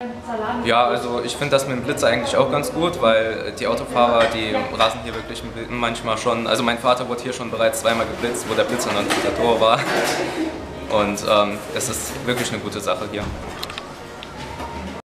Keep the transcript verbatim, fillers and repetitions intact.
Ja, also ich finde das mit dem Blitzer eigentlich auch ganz gut, weil die Autofahrer, die rasen hier wirklich manchmal schon. Also mein Vater wurde hier schon bereits zweimal geblitzt, wo der Blitzer noch nicht der Tor war. Und ähm, es ist wirklich eine gute Sache hier.